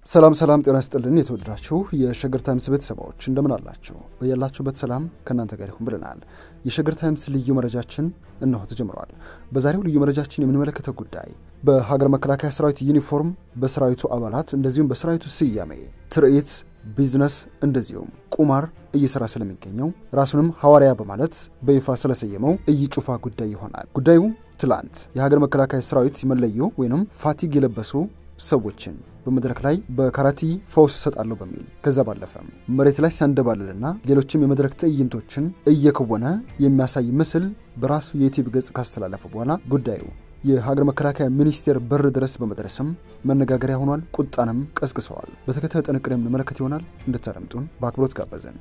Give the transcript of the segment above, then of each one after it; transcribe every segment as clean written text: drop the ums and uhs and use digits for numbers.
ሰላም ጤና ይስጥልን የተወደዳችሁ የሸገር ታይምስ ቤተሰቦች እንደምን አላችሁ? በእያላችሁበት ሰላም ከናንተ ጋር ይሁን ብለናል። የሸገር ታይምስ ልዩ መረጃችን እነሆ ተጀምሯል። በዛሬው ልዩ መረጃችን የምንመለከተው ጉዳይ በሀገር መከላከያ ሰራዊት ዩኒፎርም፣ በሰራዊቱ አባላት እንደዚሁም በሰራዊቱ ስያሜ፣ ትርኢት፣ ቢዝነስ እንደዚሁም ቁማር እየሰራ ስለሚገኘው ራሱንም ሐዋርያ በማለት በይፋ ስለሰየመው እይጩፋ ጉዳይ ይሆናል። ጉዳዩ ትላንት የሀገር መከላከያ ሰራዊት መለዮ ወይንም ፋቲግ የለበሱ ሰዎችን በመድረክ ላይ በካራቲ ፎስ ሰጣለው በሚል ከዛ ባለፈም መሬት ላይ ሲያንደባልልና ሌሎችም የመድረክ ትዕይንቶችን እየከወነ የሚያሳይ ምስል በራሱ የዩቲዩብ ገጽ ካስተላለፈ በኋላ ጉዳዩ የሀገር መከላከያ ሚኒስቴር በር ድረስ በመድረስም መነጋገሪያ ሆኗል። ቁጣንም ቀስቅሰዋል። በተከታታይ ጥንቅር የምንመለከት ይሆናል። እንድታደምጡን በአክብሮት ጋበዘን።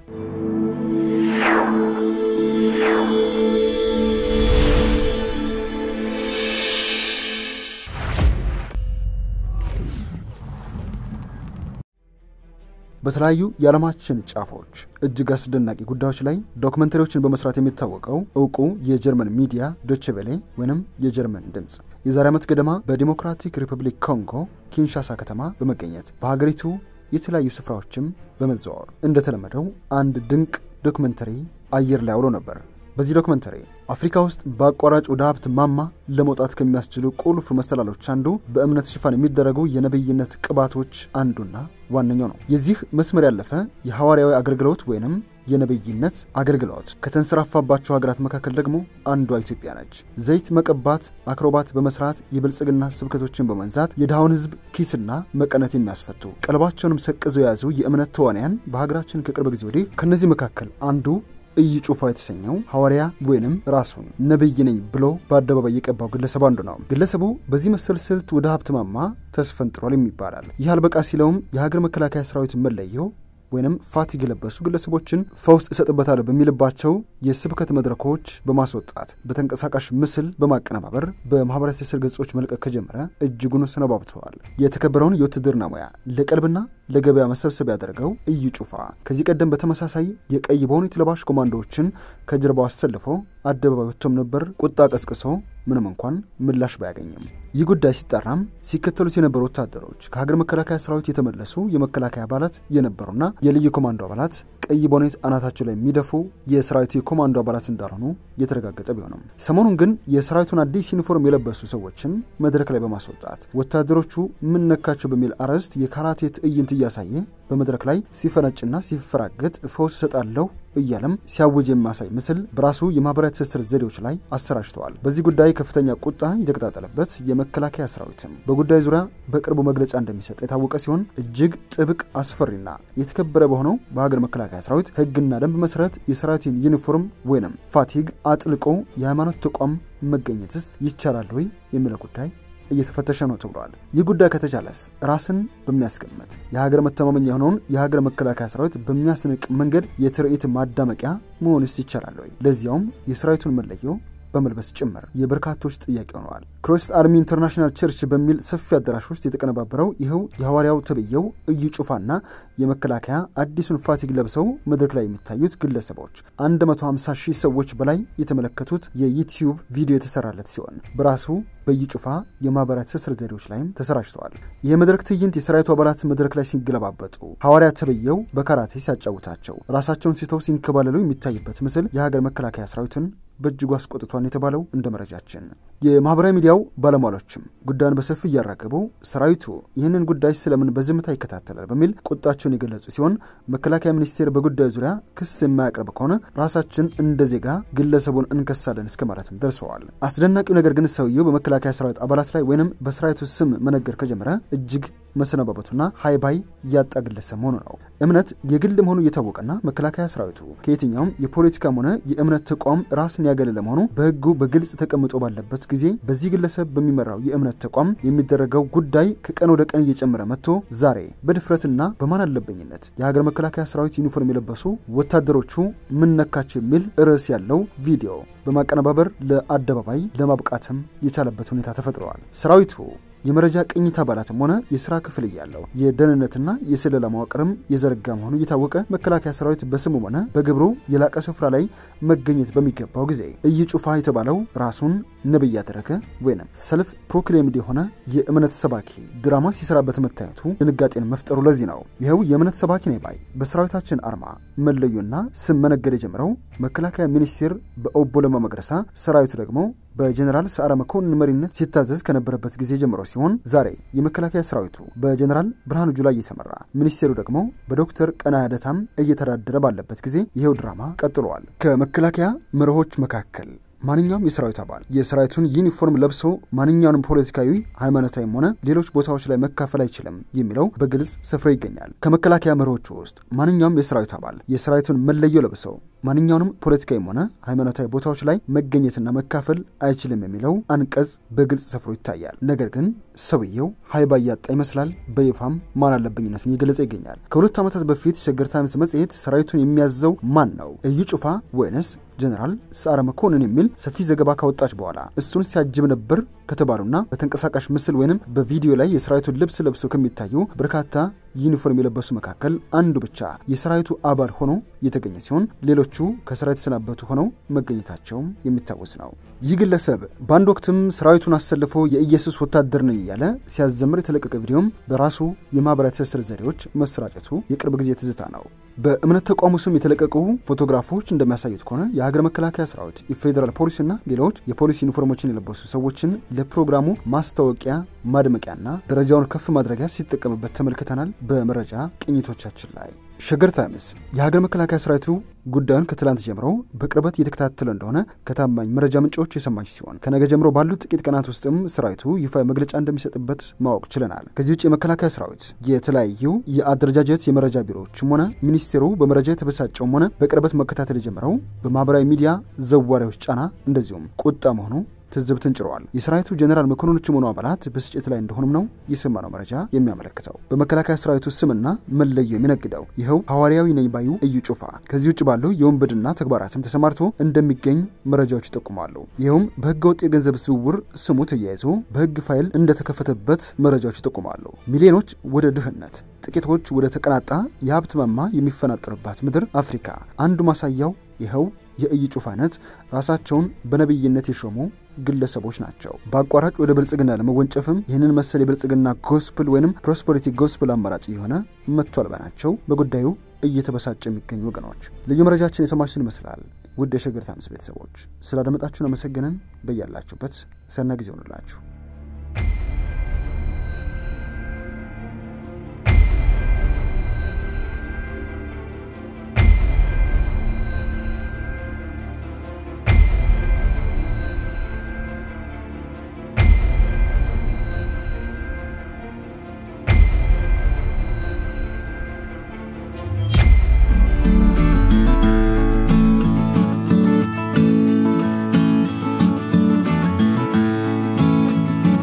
በተለያዩ የዓለማችን ጫፎች እጅግ አስደናቂ ጉዳዮች ላይ ዶክመንተሪዎችን በመስራት የሚታወቀው እውቁ የጀርመን ሚዲያ ዶቼ ቬለ ወይንም የጀርመን ድምጽ የዛሬ ዓመት ገደማ በዲሞክራቲክ ሪፐብሊክ ኮንጎ ኪንሻሳ ከተማ በመገኘት በሀገሪቱ የተለያዩ ስፍራዎችም በመዘዋወር እንደተለመደው አንድ ድንቅ ዶክመንተሪ አየር ላይ አውሎ ነበር። በዚህ ዶክመንተሪ አፍሪካ ውስጥ በአቋራጭ ወደ ሀብት ማማ ለመውጣት ከሚያስችሉ ቁልፍ መሰላሎች አንዱ በእምነት ሽፋን የሚደረጉ የነብይነት ቅባቶች አንዱና ዋነኛው ነው። የዚህ መስመር ያለፈ የሐዋርያዊ አገልግሎት ወይንም የነብይነት አገልግሎት ከተንሰራፋባቸው ሀገራት መካከል ደግሞ አንዷ ኢትዮጵያ ነች። ዘይት መቀባት፣ አክሮባት በመስራት የብልጽግና ስብከቶችን በመንዛት የድሃውን ህዝብ ኪስና መቀነት የሚያስፈቱ ቀልባቸውንም ሰቅዘው የያዙ የእምነት ተዋንያን በሀገራችን ከቅርብ ጊዜ ወዲህ ከነዚህ መካከል አንዱ እይጩፋ የተሰኘው ሐዋርያ ወይንም ራሱን ነብይ ነኝ ብሎ በአደባባይ የቀባው ግለሰብ አንዱ ነው። ግለሰቡ በዚህ መሰል ስልት ወደ ሀብት ማማ ተስፈንጥሯል የሚባላል። ይህ አልበቃ ሲለውም የሀገር መከላከያ ሰራዊት መለዮ ወይንም ፋቲግ የለበሱ ግለሰቦችን ፈውስ እሰጥበታለሁ በሚልባቸው የስብከት መድረኮች በማስወጣት በተንቀሳቃሽ ምስል በማቀነባበር በማህበራዊ ትስስር ገጾች መልቀቅ ከጀመረ እጅጉን ሰነባብተዋል። የተከበረውን የውትድርና ሙያ ለቀልብና ለገበያ መሰብሰብ ያደረገው እይጩፋ ከዚህ ቀደም በተመሳሳይ የቀይ ቦኔት ለባሽ ኮማንዶዎችን ከጀርባው አሰልፎ አደባባይ ወጥቶም ነበር። ቁጣ ቀስቅሶ ምንም እንኳን ምላሽ ባያገኝም ይህ ጉዳይ ሲጣራም ሲከተሉት የነበሩ ወታደሮች ከሀገር መከላከያ ሰራዊት የተመለሱ የመከላከያ አባላት የነበሩና የልዩ ኮማንዶ አባላት ቀይ ቦኔት አናታቸው ላይ የሚደፉ የሰራዊቱ ኮማንዶ አባላት እንዳልሆኑ የተረጋገጠ ቢሆንም ሰሞኑን ግን የሰራዊቱን አዲስ ዩኒፎርም የለበሱ ሰዎችን መድረክ ላይ በማስወጣት ወታደሮቹ ምን ነካቸው በሚል አርዕስት የካራቴ ትዕይንት እያሳየ በመድረክ ላይ ሲፈነጭና ሲፈራገጥ ፈውስ ሰጣለው እያለም ሲያውጅ የሚያሳይ ምስል በራሱ የማህበራዊ ትስስር ዘዴዎች ላይ አሰራጭተዋል። በዚህ ጉዳይ ከፍተኛ ቁጣ የተቀጣጠለበት የመከላከያ ሰራዊትም በጉዳዩ ዙሪያ በቅርቡ መግለጫ እንደሚሰጥ የታወቀ ሲሆን እጅግ ጥብቅ አስፈሪና የተከበረ በሆነው በሀገር መከላከያ ሰራዊት ህግና ደንብ መሰረት የሰራዊቱን ዩኒፎርም ወይንም ፋቲግ አጥልቆ የሃይማኖት ተቋም መገኘትስ ይቻላል ወይ የሚለው ጉዳይ እየተፈተሸ ነው ተብሏል። ይህ ጉዳይ ከተቻለስ ራስን በሚያስቀምጥ የሀገር መተማመኛ የሆነውን የሀገር መከላከያ ሰራዊት በሚያስንቅ መንገድ የትርኢት ማዳመቂያ መሆንስ ይቻላል ወይ? ለዚያውም የሰራዊቱን መለዮ በመልበስ ጭምር የበርካቶች ጥያቄ ሆነዋል። ክሮስት አርሚ ኢንተርናሽናል ቸርች በሚል ሰፊ አዳራሽ ውስጥ የተቀነባበረው ይሄው የሐዋርያው ተብየው እይጩፋና የመከላከያ አዲሱን ፋቲግ ለብሰው መድረክ ላይ የሚታዩት ግለሰቦች 150,000 ሰዎች በላይ የተመለከቱት የዩቲዩብ ቪዲዮ የተሰራለት ሲሆን በራሱ በይጩፋ የማህበራዊ ትስስር ዘዴዎች ላይም ተሰራጭተዋል። የመድረክ ትዕይንት የሰራዊቱ አባላት መድረክ ላይ ሲገለባበጡ ሐዋርያ ተብየው በካራቴ ሲያጫውታቸው ራሳቸውን ሲተው ሲንከባለሉ የሚታይበት ምስል የሀገር መከላከያ ሰራዊትን በእጅጉ አስቆጥቷል የተባለው እንደ መረጃችን የማህበራዊ ሚዲያው ባለሟሎችም ጉዳዩን በሰፊ ያራገቡ ሰራዊቱ ይህንን ጉዳይ ስለምን በዝምታ ይከታተላል በሚል ቁጣቸውን የገለጹ ሲሆን መከላከያ ሚኒስቴር በጉዳዩ ዙሪያ ክስ የማያቀርብ ከሆነ ራሳችን እንደ ዜጋ ግለሰቡን እንከሳለን እስከማለትም ደርሰዋል። አስደናቂው ነገር ግን ሰውየው በመከላከያ ሰራዊት አባላት ላይ ወይንም በሰራዊቱ ስም መነገር ከጀመረ እጅግ መሰነባበቱና ሃይባይ ያጣ ግለሰብ ሆኖ ነው። እምነት የግል መሆኑ እየታወቀና መከላከያ ሰራዊቱ ከየትኛውም የፖለቲካም ሆነ የእምነት ተቋም ራስን ያገለለ መሆኑ በህጉ በግልጽ ተቀምጦ ባለበት ጊዜ በዚህ ግለሰብ በሚመራው የእምነት ተቋም የሚደረገው ጉዳይ ከቀን ወደ ቀን እየጨመረ መጥቶ ዛሬ በድፍረትና በማን አለበኝነት የሀገር መከላከያ ሰራዊት ዩኒፎርም የለበሱ ወታደሮቹ ምን ነካቸው የሚል ርዕስ ያለው ቪዲዮ በማቀነባበር ለአደባባይ ለማብቃትም የቻለበት ሁኔታ ተፈጥሯል። ሰራዊቱ የመረጃ ቅኝት አባላትም ሆነ የሥራ ክፍል ያለው የደህንነትና የስለላ መዋቅርም የዘረጋ መሆኑ እየታወቀ መከላከያ ሰራዊት በስሙ ሆነ በግብሩ የላቀ ስፍራ ላይ መገኘት በሚገባው ጊዜ እይጩፋ የተባለው ራሱን ነብይ ያደረገ ወይንም ሰልፍ ፕሮክሌምድ የሆነ የእምነት ሰባኪ ድራማ ሲሰራበት መታየቱ ድንጋጤን መፍጠሩ ለዚህ ነው። ይሄው የእምነት ሰባኪ ነው ባይ በሰራዊታችን አርማ መለዩና ስም መነገድ ጀምረው መከላከያ ሚኒስቴር በኦቦ ለማ መገረሳ ሰራዊቱ ደግሞ በጀነራል ሰዓረ መኮንን መሪነት ሲታዘዝ ከነበረበት ጊዜ ጀምሮ ሲሆን ዛሬ የመከላከያ ሰራዊቱ በጀነራል ብርሃኑ ጁላ እየተመራ ሚኒስቴሩ ደግሞ በዶክተር ቀናያደታም እየተዳደረ ባለበት ጊዜ ይሄው ድራማ ቀጥሏል። ከመከላከያ መርሆች መካከል ማንኛውም የሰራዊት አባል የሰራዊቱን ዩኒፎርም ለብሶ ማንኛውንም ፖለቲካዊ ሃይማኖታዊም ሆነ ሌሎች ቦታዎች ላይ መካፈል አይችልም የሚለው በግልጽ ሰፍሮ ይገኛል። ከመከላከያ መርሆች ውስጥ ማንኛውም የሰራዊት አባል የሰራዊቱን መለዮ ለብሶ ማንኛውንም ፖለቲካዊም ሆነ ሃይማኖታዊ ቦታዎች ላይ መገኘትና መካፈል አይችልም የሚለው አንቀጽ በግልጽ ሰፍሮ ይታያል። ነገር ግን ሰውየው ሃይባ ያጣ ይመስላል በይፋም ማን አለበኝነቱን ይገለጽ ይገኛል። ከሁለት ዓመታት በፊት ሸገር ታይምስ መጽሔት ሰራዊቱን የሚያዘው ማን ነው እይጩፋ ወይንስ ጀነራል ሰዓረ መኮንን የሚል ሰፊ ዘገባ ካወጣች በኋላ እሱን ሲያጅብ ነበር ከተባሉና በተንቀሳቃሽ ምስል ወይንም በቪዲዮ ላይ የሰራዊቱን ልብስ ለብሶ ከሚታዩ በርካታ ዩኒፎርም የለበሱ መካከል አንዱ ብቻ የሰራዊቱ አባል ሆኖ የተገኘ ሲሆን ሌሎቹ ከሰራዊት ሰናበቱ ሆነው መገኘታቸው የሚታወስ ነው። ይህ ግለሰብ በአንድ ወቅትም ሰራዊቱን አሰልፎ የኢየሱስ ወታደር ነኝ ያለ ሲያዘምር የተለቀቀ ቪዲዮም በራሱ የማህበራዊ ትስስር ዘዴዎች መሰራጨቱ የቅርብ ጊዜ ትዝታ ነው። በእምነት ተቋሙ ስም የተለቀቁ ፎቶግራፎች እንደሚያሳዩት ከሆነ የሀገር መከላከያ ሰራዊት የፌደራል ፖሊስና ሌሎች የፖሊስ ዩኒፎርሞችን የለበሱ ሰዎችን ለፕሮግራሙ ማስታወቂያ ማድመቂያና ደረጃውን ከፍ ማድረጊያ ሲጠቀምበት ተመልክተናል። በመረጃ ቅኝቶቻችን ላይ ሸገር ታይምስ የሀገር መከላከያ ሰራዊቱ ጉዳዩን ከትላንት ጀምሮ በቅርበት እየተከታተለ እንደሆነ ከታማኝ መረጃ ምንጮች የሰማች ሲሆን ከነገ ጀምሮ ባሉት ጥቂት ቀናት ውስጥም ሰራዊቱ ይፋ መግለጫ እንደሚሰጥበት ማወቅ ችለናል። ከዚህ ውጪ የመከላከያ ሰራዊት የተለያዩ የአደረጃጀት የመረጃ ቢሮዎችም ሆነ ሚኒስቴሩ በመረጃ የተበሳጨውም ሆነ በቅርበት መከታተል የጀመረው በማህበራዊ ሚዲያ ዘዋሪዎች ጫና እንደዚሁም ቁጣ መሆኑ ትዝብትን ጭሯል። የሰራዊቱ ጀነራል መኮንኖችም ሆኑ አባላት በስጭት ላይ እንደሆኑም ነው የሰማነው መረጃ የሚያመለክተው። በመከላከያ ሰራዊቱ ስምና መለዮ የሚነግደው ይኸው ሐዋርያዊ ነኝ ባዩ እይጩፋ ከዚህ ውጭ ባለው የወንብድና ተግባራትም ተሰማርቶ እንደሚገኝ መረጃዎች ይጠቁማሉ። ይኸውም በህገወጥ የገንዘብ ዝውውር ስሙ ተያይዞ በህግ ፋይል እንደተከፈተበት መረጃዎች ይጠቁማሉ። ሚሊዮኖች ወደ ድህነት ጥቂቶች ወደ ተቀናጣ የሀብት ማማ የሚፈናጠሩባት ምድር አፍሪካ አንዱ ማሳያው ይኸው የእይጩፋነት ራሳቸውን በነብይነት የሾሙ ግለሰቦች ናቸው። በአቋራጭ ወደ ብልጽግና ለመወንጨፍም ይህንን መሰል የብልጽግና ጎስፕል ወይንም ፕሮስፐሪቲ ጎስፕል አማራጭ የሆነ መጥቷል ባናቸው በጉዳዩ እየተበሳጨ የሚገኙ ወገኖች። ልዩ መረጃችን የሰማችን ይመስላል። ውድ የሸገር ታይምስ ቤተሰቦች ስላደመጣችሁን አመሰግነን። በያላችሁበት ሰና ጊዜ ሆነላችሁ።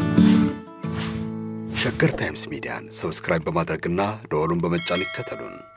ሸገር ታይምስ ሚዲያን ሰብስክራይብ በማድረግና ደወሉን በመጫን ይከተሉን።